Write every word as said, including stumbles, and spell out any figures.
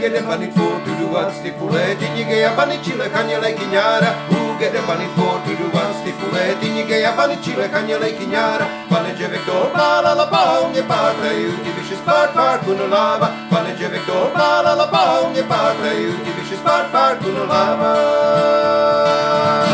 get a bunny for to do one stipulate, you get a bunny chile, can like Yara, who get a bunny for to do one stipulate, you get a bunny chile, can like Yara, Panage Victor, Bala la Bonga Parta, you divicious part part Punalava, Panage Victor, Bala la Bonga Parta, you divicious part part Punalava.